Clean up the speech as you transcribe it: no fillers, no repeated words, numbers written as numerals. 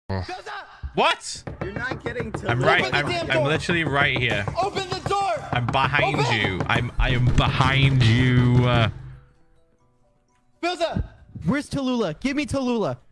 What? You're not getting to. I'm right. I'm literally right here. Open the door. I'm behind you. I am behind you. Filza, where's Tallulah? Give me Tallulah.